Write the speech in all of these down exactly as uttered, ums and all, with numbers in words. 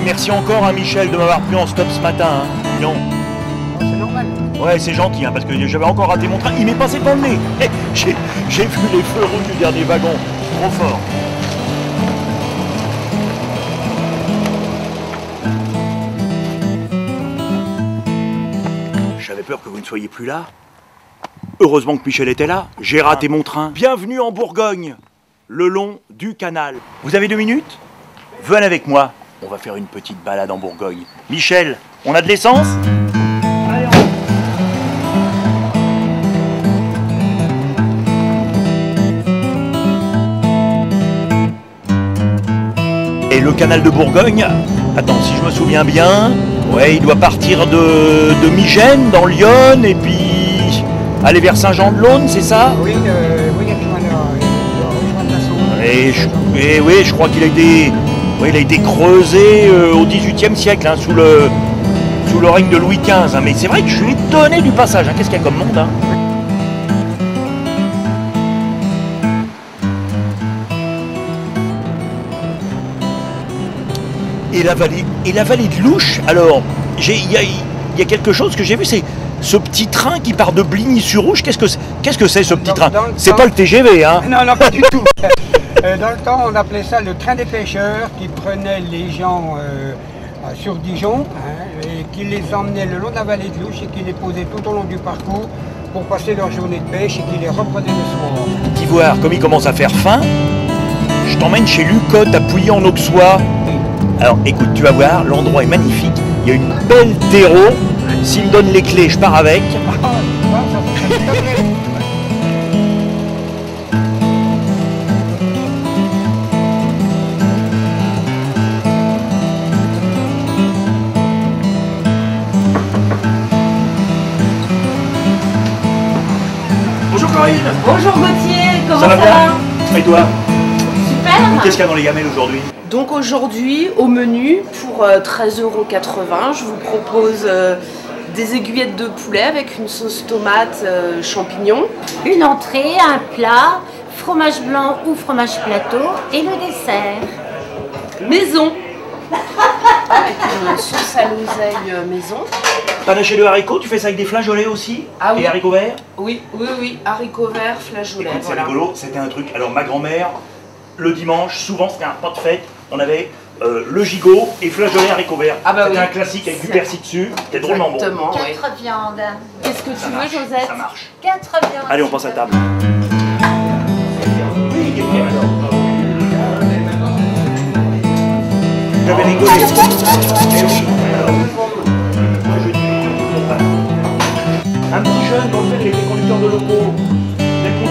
Et merci encore à Michel de m'avoir pris en stop ce matin. Hein. Non. C'est normal. Ouais, c'est gentil, hein, parce que j'avais encore raté mon train. Il m'est passé dans le nez. J'ai vu les feux rouges du dernier wagon. Trop fort. J'avais peur que vous ne soyez plus là. Heureusement que Michel était là. J'ai raté mon train. Bienvenue en Bourgogne, le long du canal. Vous avez deux minutes? Venez avec moi. On va faire une petite balade en Bourgogne. Michel, on a de l'essence? Allez, on... Et le canal de Bourgogne, attends, si je me souviens bien, ouais, il doit partir de, de Migène, dans Lyon, et puis aller vers Saint-Jean-de-Laune, c'est ça? Oui, euh, oui, il doit rejoindre la Saône. Et, je, et oui, je crois qu'il a été, ouais, il a été creusé euh, au dix-huitième siècle, hein, sous, le, sous le règne de Louis quinze. Hein, mais c'est vrai que je suis étonné du passage. Hein, qu'est-ce qu'il y a comme monde, hein? Et la vallée, et la vallée de Louche, alors, il y a, y a quelque chose que j'ai vu, c'est ce petit train qui part de Bligny-sur-Rouge. Qu'est-ce que c'est qu'est-ce que c'est ce petit dans, train? C'est temps... pas le T G V, hein? Non, non, pas du tout. euh, dans le temps, on appelait ça le train des pêcheurs, qui prenait les gens euh, sur Dijon, hein, et qui les emmenait le long de la vallée de Louche, et qui les posait tout au long du parcours pour passer leur journée de pêche, et qui les reprenait le soir. D'Ivoire, comme il commence à faire faim, je t'emmène chez Lucotte à Pouilly en Auxois. Alors écoute, tu vas voir, l'endroit est magnifique, il y a une belle terreau, s'il me donne les clés, je pars avec. Bonjour Corinne. Bonjour Gauthier, comment ça va? Ça bien va Et toi? Super. Qu'est-ce qu'il y a dans les gamelles aujourd'hui? Donc aujourd'hui, au menu, pour euh, treize euros quatre-vingts, je vous propose euh, des aiguillettes de poulet avec une sauce tomate euh, champignon. Une entrée, un plat, fromage blanc ou fromage plateau et le dessert. Maison. Avec une sauce à l'oseille euh, maison. Panaché de haricots, tu fais ça avec des flageolets aussi? Ah oui. Et haricots verts? Oui, oui, oui, haricots verts, flageolets. Écoute, c'est Voilà. rigolo, c'était un truc. Alors ma grand-mère, le dimanche, souvent c'était un repas de fête, on avait euh, le gigot et flageolets haricots verts. Ah bah c'était oui. un classique avec du persil dessus, c'était drôlement bon. Exactement, oui. Quatre viandes. Qu'est-ce que Ça tu veux, marche, Josette? ça marche. Quatre viandes. Allez, on passe à table. J'avais rigolé. Eh oui, alors, moi, je dis, un petit jeune, en fait, il était conducteur de locaux. Vous êtes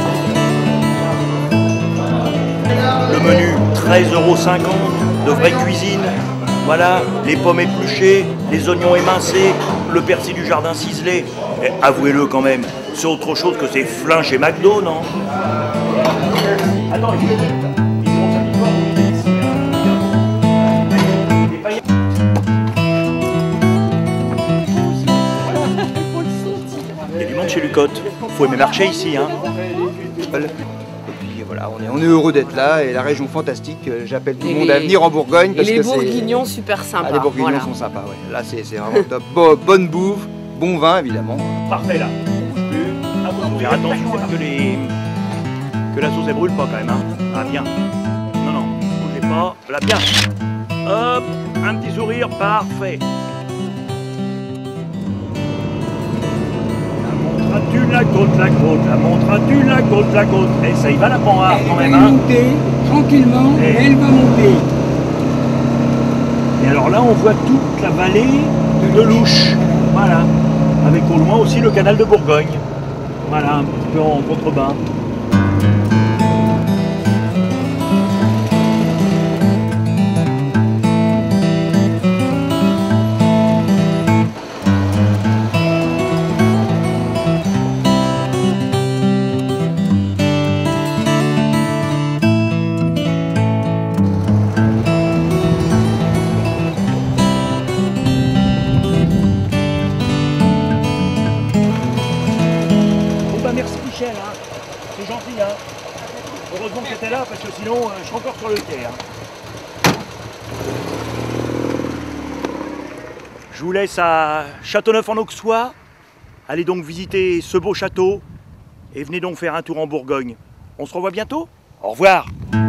content? Le menu, treize euros cinquante, de vraie cuisine. Voilà, les pommes épluchées, les oignons émincés, le persil du jardin ciselé. Et avouez-le quand même, c'est autre chose que ces flins chez McDo, non? Attends, ils ont sa victoire ou il est ici? Les paillettes. Il y a du monde chez Lucotte. Faut aimer marcher ici, hein. Et puis voilà, on est, on est heureux d'être là et la région fantastique. J'appelle tout Et le monde les- à venir en Bourgogne Et parce les que c'est. bourguignons super sympas. Ah, les bourguignons voilà. sont sympas, ouais. Là c'est c'est vraiment top. Bo- bonne bouffe, bon vin évidemment. Parfait là. On bouge plus. Ah, faut faire attention c'est que les. Que la sauce elle brûle pas quand même, hein. Ah bien. Non, non, bougez pas. Là, bien. Hop, un petit sourire, parfait. La monteras-tu la côte, la côte, la monteras-tu la côte, la côte. Et ça y va la panrare quand même, Elle va hein. monter tranquillement, Et- elle va monter. Et alors là, on voit toute la vallée de Louche. Voilà. Avec au loin aussi le canal de Bourgogne. Voilà, un petit peu en contrebas. Merci Michel, hein. C'est gentil. Hein. Heureusement que tu étais là parce que sinon euh, je serais encore sur le quai. Hein. Je vous laisse à Châteauneuf-en-Auxois. Allez donc visiter ce beau château et venez donc faire un tour en Bourgogne. On se revoit bientôt. Au revoir.